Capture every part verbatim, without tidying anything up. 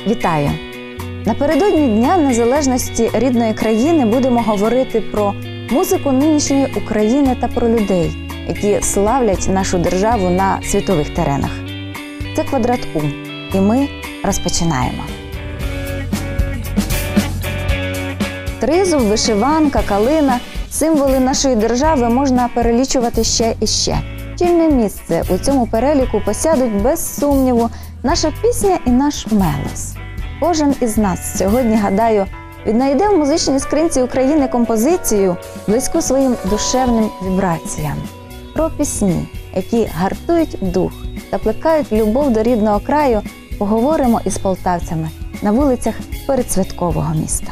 Вітаю! Напередодні Дня Незалежності рідної країни будемо говорити про музику нинішньої України та про людей, які славлять нашу державу на світових теренах. Це «Квадрат У», і ми розпочинаємо. Тризуб, вишиванка, калина – символи нашої держави можна перелічувати ще і ще. Чільне місце у цьому переліку посядуть без сумніву наша пісня і наш мелос. Кожен із нас сьогодні, гадаю, віднайде в музичній скринці України композицію, близьку своїм душевним вібраціям. Про пісні, які гартують дух та плекають любов до рідного краю, поговоримо із полтавцями на вулицях передсвяткового міста.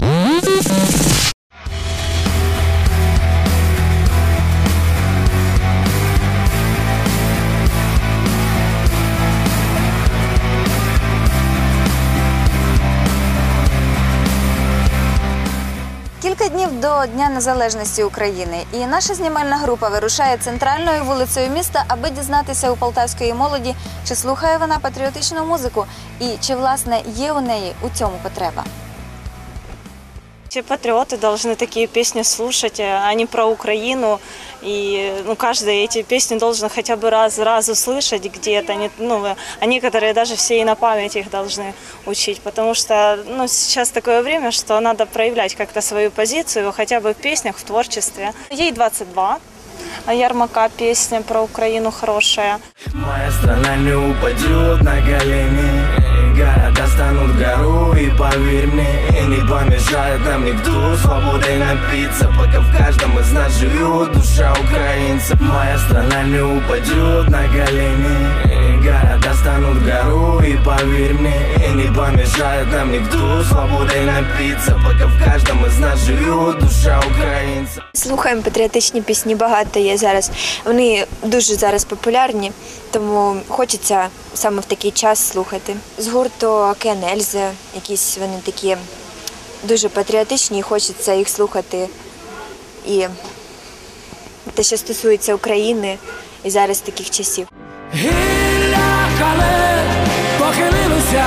Кілька днів до Дня Незалежності України, і наша знімальна група вирушає центральною вулицею міста, аби дізнатися у полтавської молоді, чи слухає вона патріотичну музику і чи, власне, є у неї у цьому потреба. Все патриоты должны такие песни слушать, они про Украину, и ну, каждый эти песни должен хотя бы раз, раз услышать где-то, ну, а некоторые даже все и на память их должны учить, потому что ну, сейчас такое время, что надо проявлять как-то свою позицию, хотя бы в песнях, в творчестве. Ей двадцать два, Ярмака песня про Украину хорошая. Моя страна не упадет на колени, города станут гору, и поверь мне, не помешает нам никто свободой напиться, пока в каждом из нас живет душа украинца. Моя страна не упадет на колени, города станут гору, и поверь мне, не помешает нам никто свободой напиться, пока в каждом из нас живет душа українця. Слухаємо патріотичні пісні, багато є зараз. Вони дуже зараз популярні, тому хочеться саме в такий час слухати. З гурту Кен Ельзи, якісь вони такі дуже патріотичні, і хочеться їх слухати. І те, що стосується України і зараз таких часів. Гілля кале похилилося,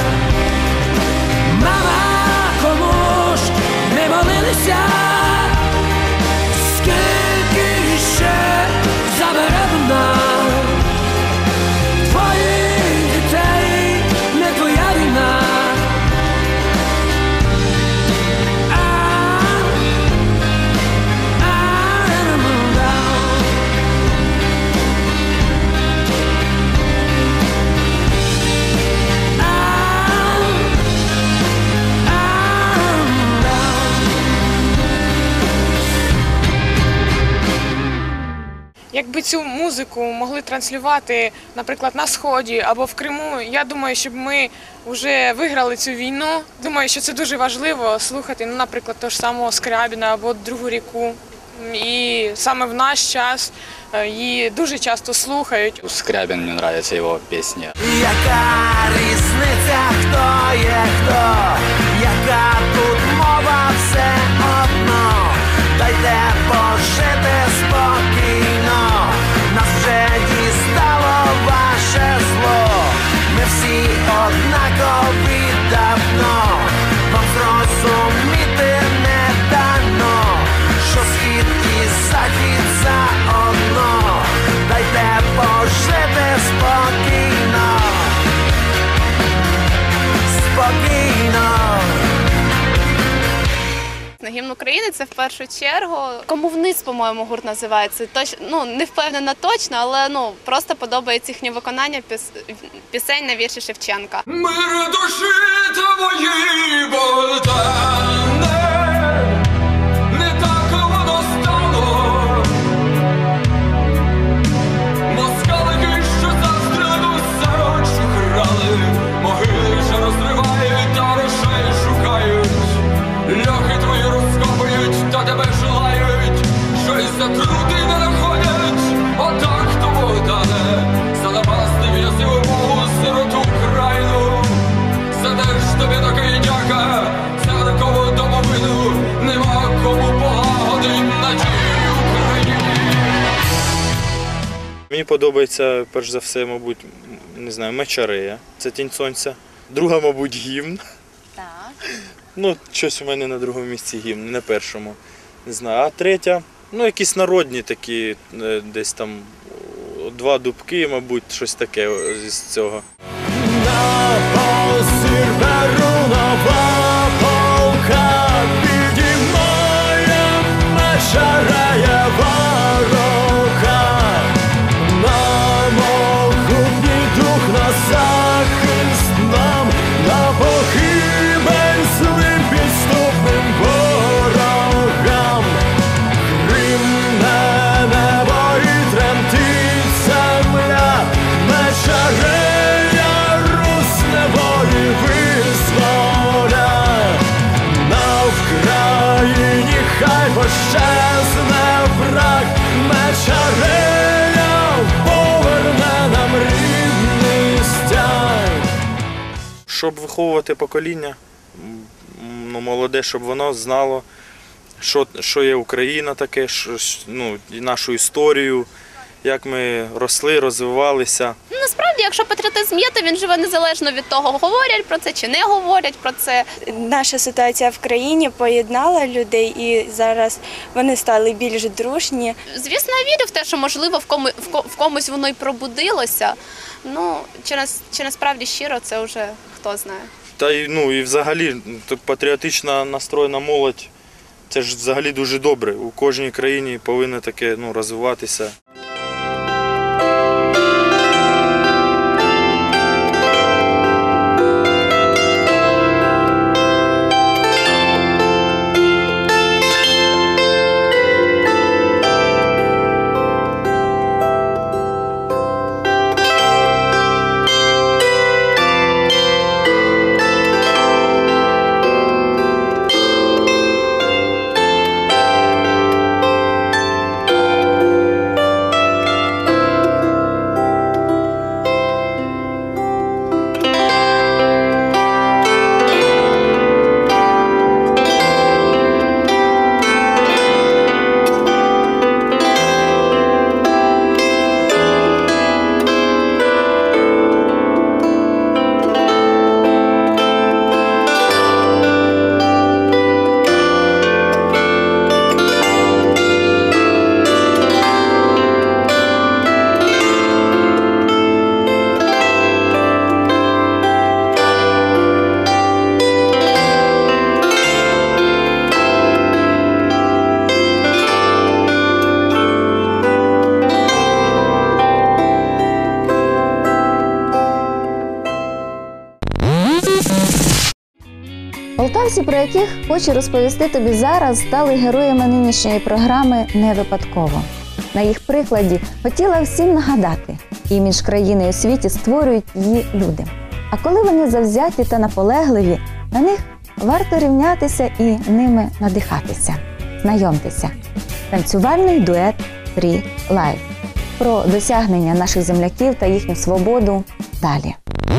мама, кому ж не молилися, скільки ще забере вона твоїх дітей, не твоя війна. Якби цю музику могли транслювати, наприклад, на Сході або в Криму, я думаю, щоб ми вже виграли цю війну. Думаю, що це дуже важливо слухати, ну, наприклад, того ж самого Скрябіна або Другу ріку. І саме в наш час її дуже часто слухають. Скрябін, мені подобається його пісні. Яка різниця, хто є хто, яка тут мова, все одно, дайте пожити спокійно, нас вже дістало ваше зло, ми всі однакові давно, вам зрозуміти не дано, що схід і захід заодно, дайте пожити спокійно, спокійно. Гімн України – це в першу чергу. «Кому вниз», по-моєму, гурт називається. Точ, ну, не впевнена точно, але ну, просто подобається їхнє виконання піс, пісень на вірші Шевченка. Мир душі твої, Богдане, не так воно стало. Москалики, що застріляну сорочу крали, могили ж розривають, та грошей шукають. Льохи твої розкопують, та тебе желають, щось затрути не находять. Отак то, Богдане, залабастив я сиву сироту крайну. За те ж тобі такий дяка, церкову домовину, нема кому полагодить на тій Україні. Мені подобається, перш за все, мабуть, не знаю, Мечарея, це «Тінь сонця». друга, мабуть, гімн. Так. Ну, щось у мене на другому місці гімн, не на першому. Не знаю. А третя, ну, якісь народні такі, е, десь там два дубки, мабуть, щось таке з цього. На посір беру нова полка, підіймає меч рає ворога. На могутній дух на захист нам, на погибель злим підступним ворогам. Гримне небо і тремтить земля, мечарея Русь неволі визволя. На Вкраїні хай пощезне враг, мечарея поверне нам рідний стяг. Щоб виховувати покоління, ну, молоде, щоб воно знало, що, що є Україна таке, що, ну, і нашу історію, як ми росли, розвивалися. Насправді, якщо патріотизм є, то він живе незалежно від того, говорять про це чи не говорять про це. Наша ситуація в країні поєднала людей, і зараз вони стали більш дружні. Звісно, я вірю в те, що, можливо, в, кому, в, ко- в комусь воно й пробудилося. Ну, чи, нас, чи насправді щиро, це вже хто знає. Та й, ну, і взагалі так, патріотично настроєна молодь, це ж взагалі дуже добре. У кожній країні повинно таке, ну, розвиватися. Полтавці, про яких хочу розповісти тобі зараз, стали героями нинішньої програми не випадково. На їх прикладі хотіла всім нагадати, імідж країни у світі створюють її люди. А коли вони завзяті та наполегливі, на них варто рівнятися і ними надихатися. Знайомтеся. Танцювальний дует Free Life. Про досягнення наших земляків та їхню свободу далі.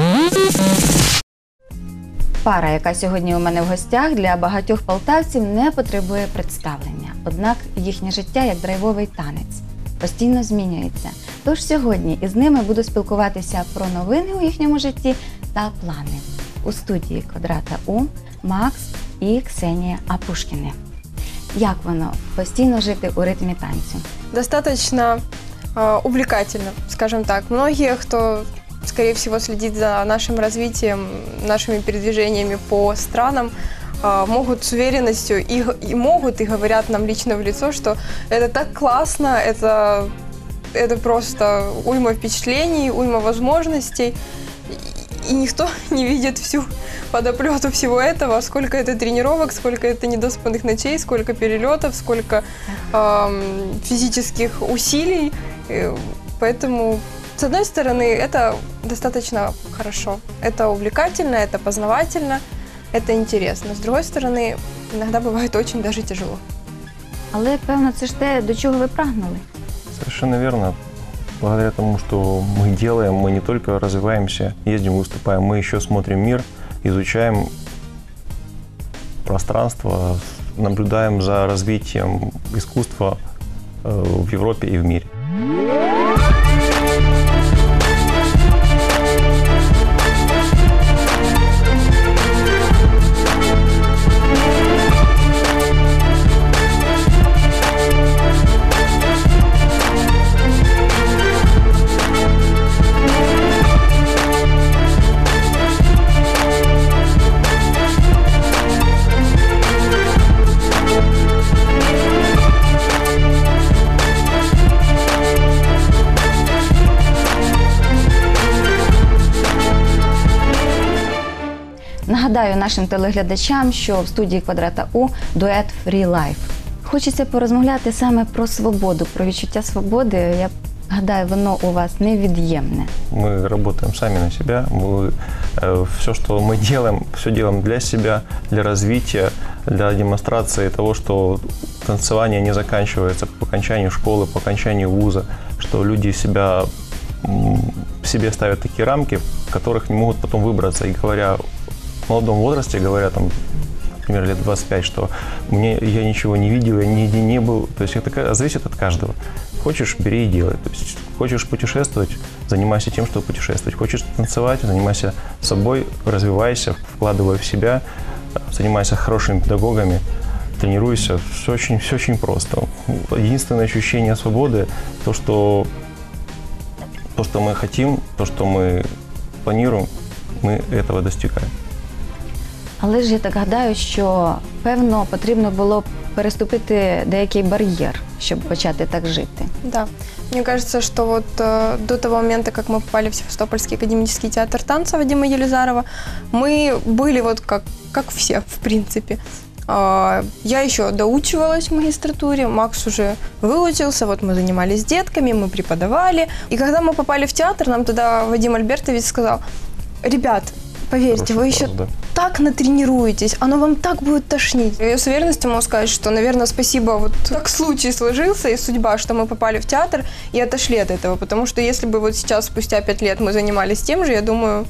Пара, яка сьогодні у мене в гостях, для багатьох полтавців не потребує представлення. Однак їхнє життя, як драйвовий танець, постійно змінюється. Тож сьогодні із ними буду спілкуватися про новини у їхньому житті та плани. У студії Квадрата У Макс і Ксенія Апушкіни. Як воно постійно жити у ритмі танцю? Достаточно э, увлекательно, скажем так. Многие, кто, скорее всего, следит за нашим развитием, нашими передвижениями по странам, э, могут с уверенностью и, и могут и говорят нам лично в лицо, что это так классно, это, это просто уйма впечатлений, уйма возможностей. И никто не видит всю подоплету всего этого, сколько это тренировок, сколько это недоспанных ночей, сколько перелетов, сколько э, физических усилий. И поэтому, с одной стороны, это достаточно хорошо. Это увлекательно, это познавательно, это интересно. С другой стороны, иногда бывает очень даже тяжело. Але, певно, це ж те, до чого ви прагнули. Совершенно верно. Благодаря тому, что мы делаем, мы не только развиваемся, ездим, выступаем, мы еще смотрим мир, изучаем пространство, наблюдаем за развитием искусства в Европе и в мире. нагадаю нашим телеглядачам, що в студії «Квадрата У» дует «Free Life». Хочеться порозмовляти саме про свободу, про відчуття свободи. Я гадаю, воно у вас невід'ємне. Мы работаем сами на себя. Мы, э, все, что мы делаем, все делаем для себя, для развития, для демонстрации того, что танцевание не заканчивается по окончанию школы, по окончанию вуза, что люди себя, м, себе ставят такие рамки, в которых не могут потом выбраться. И говоря в молодом возрасте, говоря там, например, лет двадцать пять, что мне, я ничего не видел, я нигде не был. То есть это зависит от каждого. Хочешь, бери и делай. То есть хочешь путешествовать, занимайся тем, что путешествовать. Хочешь танцевать, занимайся собой, развивайся, вкладывай в себя, занимайся хорошими педагогами, тренируйся. Все очень, все очень просто. Единственное ощущение свободы – то, что, то, что мы хотим, то, что мы планируем, мы этого достигаем. Але ж я так гадаю, що, певно, потрібно було переступити деякий бар'єр, щоб почати так жити. Да. Мне кажется, что вот э, до того момента, как мы попали в Севастопольский академический театр танца Вадима Елизарова, мы были вот как, как все, в принципе. Э, я еще доучивалась в магистратуре, Макс уже выучился, вот мы занимались с детками, мы преподавали. И когда мы попали в театр, нам тогда Вадим Альбертович сказал: ребят, поверьте, вы еще Правда. так натренируетесь, оно вам так будет тошнить. Я с уверенностью могу сказать, что, наверное, спасибо, вот так случай сложился и судьба, что мы попали в театр и отошли от этого, потому что если бы вот сейчас, спустя пять лет, мы занимались тем же, я думаю,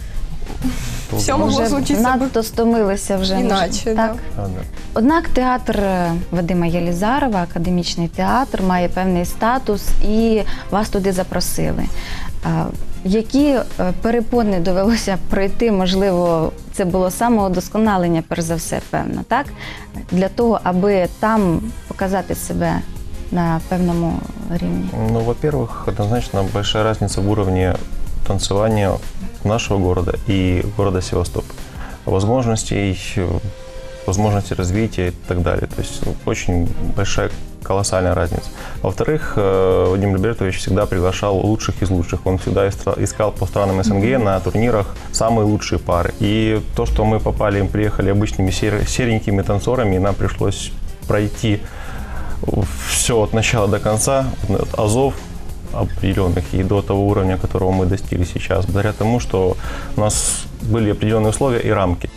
все могло Вже случиться бы надто стомилися вже. иначе. Так? Да. Однак театр Вадима Єлізарова, академічний театр, має певний статус і вас туди запросили. А, Які е, перепони довелося пройти, можливо, це було самоудосконалення, перш за все, певно, так? Для того, аби там показати себе на певному рівні? Ну, во-первых, однозначно большая разница в уровне танцевания нашего города и города Севастополь. Возможностей, возможностей развития и так далее. То есть очень большая, колоссальная разница. Во-вторых, Вадим Альбертович всегда приглашал лучших из лучших. Он всегда искал по странам СНГ на турнирах самые лучшие пары. И то, что мы попали, приехали обычными серенькими танцорами, и нам пришлось пройти все от начала до конца, от азов определенных и до того уровня, которого мы достигли сейчас, благодаря тому, что у нас были определенные условия и рамки.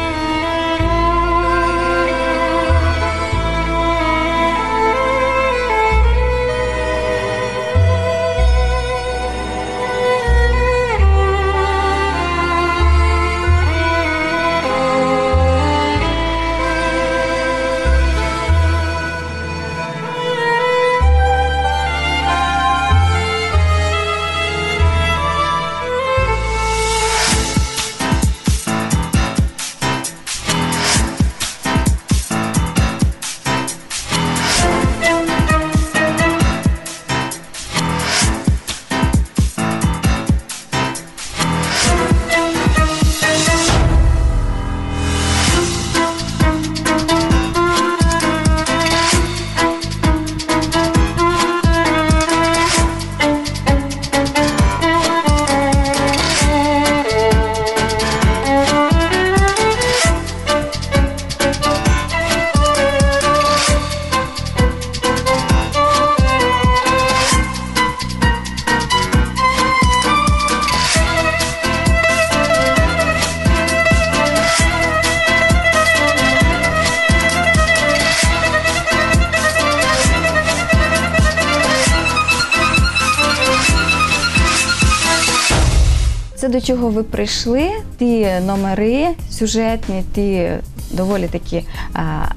Це до чого ви прийшли, ті номери сюжетні, ті доволі такі а,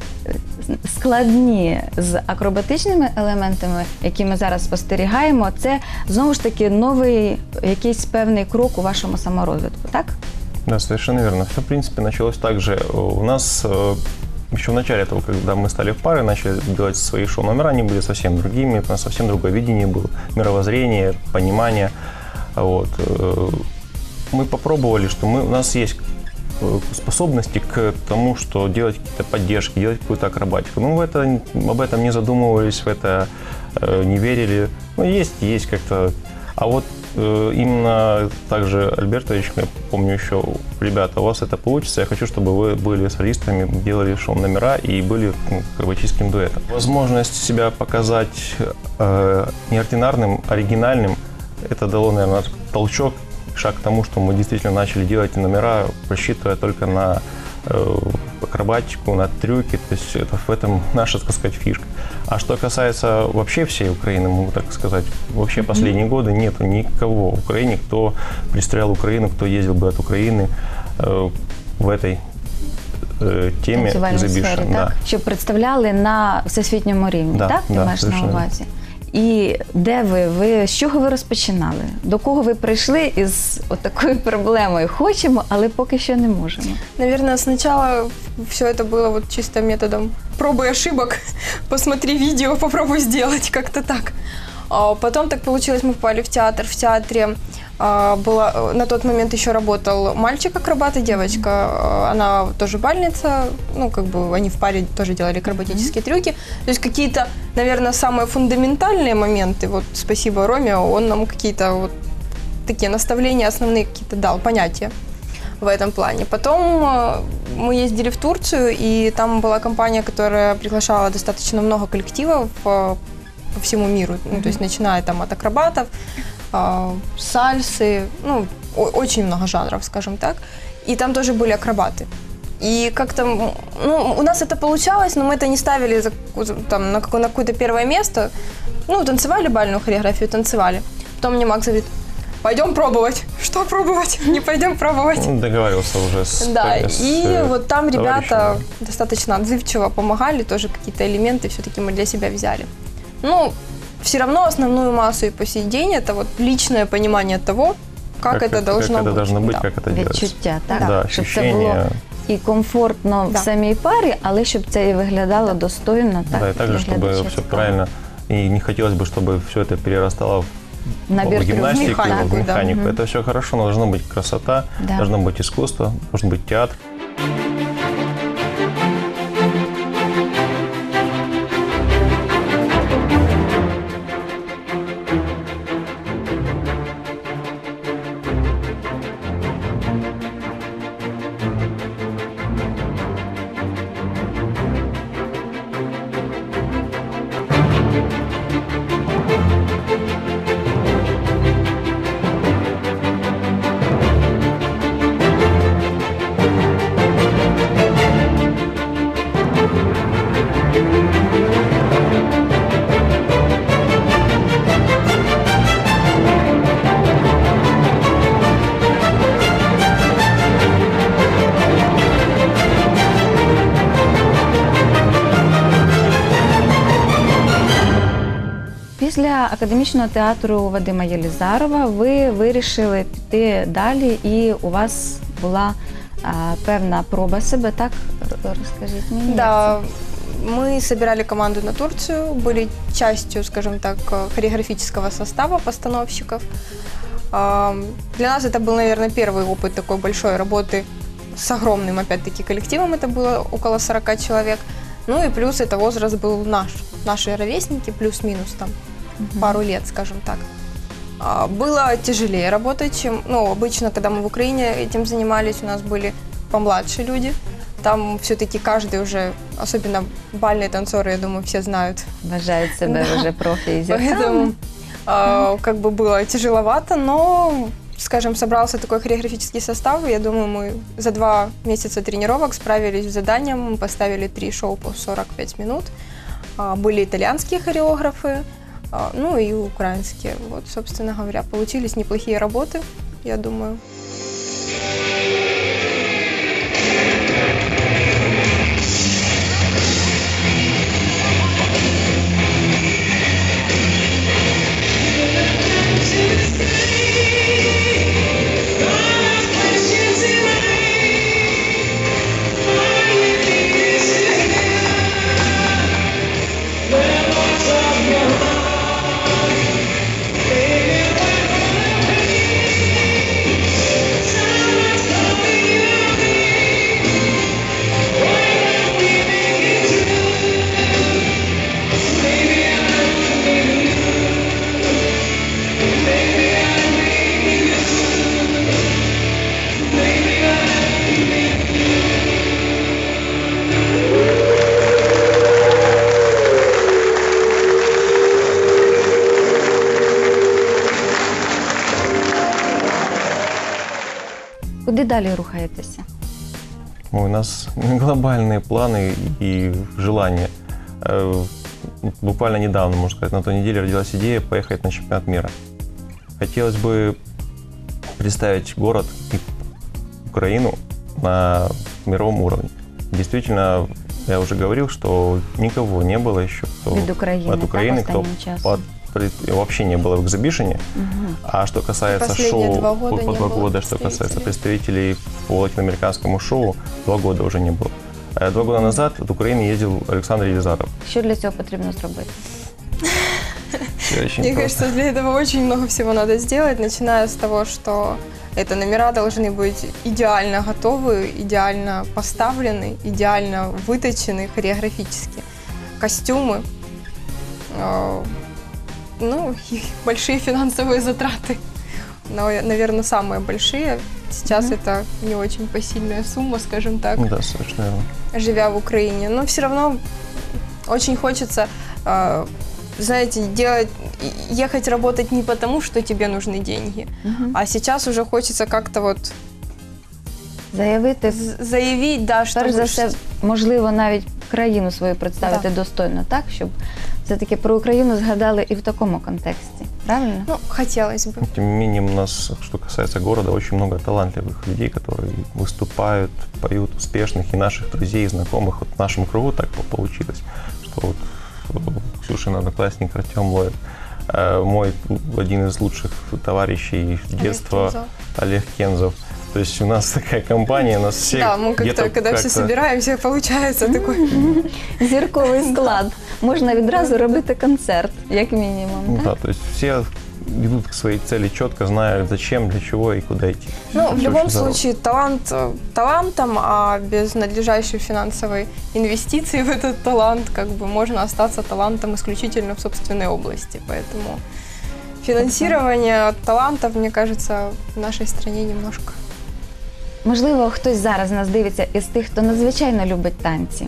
складні з акробатичними елементами, які ми зараз спостерігаємо, це знову ж таки новий якийсь певний крок у вашому саморозвитку, так? Да, совершенно верно. Все, в принципе, началось так же. У нас еще в начале того, когда мы стали в пары, начали делать свои шоу-номера, они были совсем другими, у нас совсем другое видение было, мировоззрение, понимание. Вот. Мы попробовали, что мы, у нас есть способности к тому, что делать какие-то поддержки, делать какую-то акробатику. Ну, в это, об этом не задумывались, в это э, не верили. Ну, есть, есть как-то. А вот э, именно также, Альбертович, я помню еще, ребята, у вас это получится, я хочу, чтобы вы были солистами, делали шоу-номера и были ну, акробатическим дуэтом. Возможность себя показать э, неординарным, оригинальным, это дало, наверное, толчок, шаг к тому, что мы действительно начали делать номера, рассчитывая только на э, акробатику, на трюки, то есть это в этом наша, так сказать, фишка. А что касается вообще всей Украины, могу так сказать, вообще mm-hmm. последние годы нет никого в Украине, кто представлял Украину, кто ездил бы от Украины э, в этой э, теме exhibition, да. Щоб представляли на всесвітньому рівні, да, так? Ти да, маєш на увазі? І де ви, ви, з чого ви розпочинали? До кого ви прийшли із такою проблемою? Хочемо, але поки що не можемо. Наверное, сначала все это было вот чисто методом пробы и ошибок. Посмотри видео, попробуй сделать, как-то так. А потом так получилось, мы попали в театр. В театре а, была, на тот момент еще работал мальчик-акробат и девочка. Она тоже бальница, ну, как бы они в паре тоже делали акробатические mm-hmm. трюки. То есть какие-то, наверное, самые фундаментальные моменты, вот спасибо Роме, он нам какие-то вот такие наставления основные какие-то дал, понятия в этом плане. Потом мы ездили в Турцию, и там была компания, которая приглашала достаточно много коллективов по всему миру, ну, то есть начиная там от акробатов, сальсы, ну, очень много жанров, скажем так. И там тоже были акробаты. И как-то, ну, у нас это получалось, но мы это не ставили за, там, на, какое- на какое-то первое место. Ну, танцевали бальную хореографию, танцевали. Потом мне Макс говорит, пойдем пробовать. Что пробовать? Не пойдем пробовать. Ну, договаривался уже с Да, с, и э, вот там ребята товарищами. достаточно отзывчиво помогали, тоже какие-то элементы все-таки мы для себя взяли. Ну, все равно основную массу и по сей день это вот личное понимание того, как, как это должно как быть. это должно быть, Да. как это делается. Відчуття, так? Да, Щоб це ощущение. було і комфортно Да. в самій парі, але щоб це і виглядало достойно. Так, Да, и также, для чтобы глядача все цікаво. правильно, и не хотелось бы, чтобы все это перерастало в Набір в гимнастику, в механику, в механику. да. Это все хорошо, но должна быть красота, Да. должно быть искусство, должен быть театр. Після академічного театру Вадима Єлізарова ви вирішили піти далі, і у вас була а, певна проба себе, так? Р- Розкажіть мені. Да, мы собирали команду на Турцию, были частью, скажем так, хореографического состава постановщиков. А, Для нас это был, наверное, первый опыт такой большой работы с огромным, опять-таки, коллективом. Это было около сорока человек. Ну и плюс это возраст был наш, наши ровесники, плюс-минус там пару лет, скажем так. А, Было тяжелее работать, чем, ну, обычно, когда мы в Украине этим занимались, у нас были помладше люди. Там все-таки каждый уже, особенно бальные танцоры, я думаю, все знают. Вважають себе Да. вже профі і Поэтому зірками. а, как бы было тяжеловато, но, скажем, собрался такой хореографический состав. Я думаю, мы за два месяца тренировок справились с заданием, мы поставили три шоу по сорок пять минут. А, Были итальянские хореографы, а, ну и украинские. Вот, собственно говоря, получились неплохие работы, я думаю. Time Куди далі рухаєтеся? У нас глобальные планы и желания. Э, Буквально недавно, можно сказать, на той неделе родилась идея поехать на чемпионат мира. Хотелось бы представить город и Украину на мировом уровне. Действительно, я уже говорил, что никого не было еще, кто Від України, от Украины, так, кто останнім часом? под- при- вообще не было в экзибишене. Мгм. А что касается Последние шоу, два года по не два было года, что касается представителей. представителей по латиноамериканскому шоу, два года уже не было. Э, Два года назад от Украины ездил Александр Елизаров. Що для цього потрібно зробити? Всё очень Мне просто. кажется, для этого очень много всего надо сделать, начиная с того, что это номера должны быть идеально готовы, идеально поставлены, идеально выточены хореографически. Костюмы, э, ну, и большие финансовые затраты. Наверное, самые большие. Сейчас это не очень посильная сумма, скажем так, Да, совершенно верно. живя в Украине. Но все равно очень хочется, э, знаете, делать, ехать работать не потому, что тебе нужны деньги, Мгм. а сейчас уже хочется как-то вот Заявити, з- заявить, да, что перш за вы- все, можливо, навіть країну свою представити Да. достойно, так? Щоб все-таки про Україну згадали і в такому контексті. Правильно? Ну, хотелось бы. Тем не менее, у нас, что касается города, очень много талантливых людей, которые выступают, поют успешных, и наших друзей, и знакомых. Вот в нашем кругу так получилось, что вот э, Ксюшин одноклассник Артем Лоев, э, мой один из лучших товарищей детства Кензов. Олег Кензов. То есть у нас такая компания, нас все Да, мы как-то, где-то когда все как-то- собираемся, получается такой... Зірковий склад. Можна відразу робити концерт, як мінімум. Ну Так? да, то есть все идут к своей цели четко, зная зачем, для чего и куда идти. Ну, Это в очень любом здорово. случае, талант э, талантом, а без надлежащей финансовой инвестиции в этот талант, как бы можно остаться талантом исключительно в собственной области. Поэтому финансирование талантов, мне кажется, в нашей стране немножко. Можливо, хтось зараз нас дивиться із тих, хто надзвичайно любить танці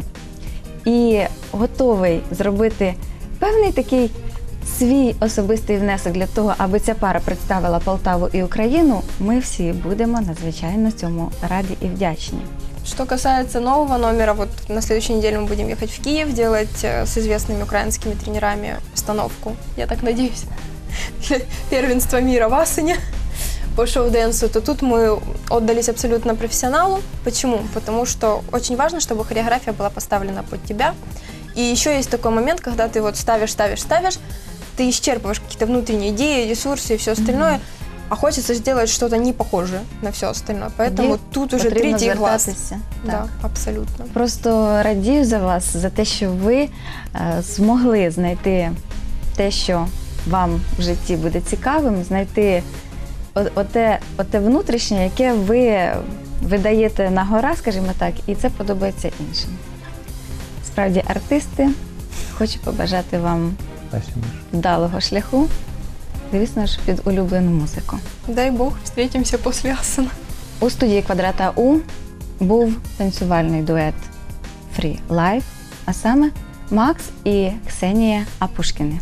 і готовий зробити певний такий свій особистий внесок для того, аби ця пара представила Полтаву і Україну. Ми всі будемо надзвичайно цьому раді і вдячні. Что касается нового номера, вот на следующей неделе мы будем ехать в Киев делать э, с известными украинскими тренерами постановку, я так надеюсь, для первенства мира в Асене по шоу-денсу, то тут мы отдались абсолютно профессионалу. Почему? Потому что очень важно, чтобы хореография была поставлена под тебя. И еще есть такой момент, когда ты вот ставишь, ставишь, ставишь, ты исчерпываешь какие-то внутренние идеи, ресурсы и все остальное, а хочется сделать что-то не похожее на все остальное. Поэтому Тоді тут уже потрібно третий глаз. звертатися. Да, Так. абсолютно. Просто радію за вас, за те, що ви е, змогли знайти те, що вам в житті буде цікавим, знайти о- оте, оте внутрішнє, яке ви видаєте на гора, скажімо так, і це подобається іншим. Справді, артисти, хочу побажати вам Спасибо. вдалого шляху, звісно ж, під улюблену музику. Дай Бог, встретимся после Асана. У студії «Квадрата У» був танцювальний дует Free Life, а саме Макс і Ксенія Апушкіни.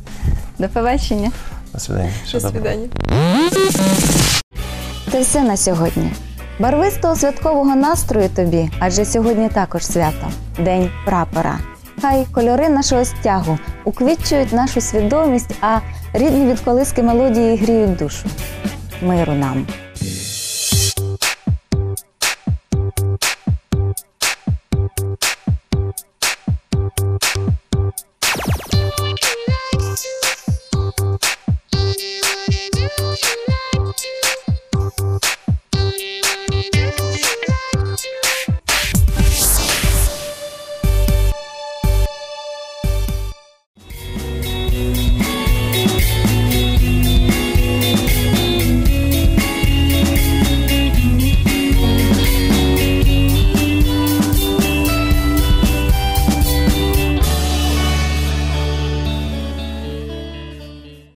До побачення! До свидания. До Всего доброго. свидания. Це все на сьогодні. Барвистого святкового настрою тобі, адже сьогодні також свято – День прапора. Хай кольори нашого стягу уквітчують нашу свідомість, а рідні від колиски мелодії гріють душу. Миру нам!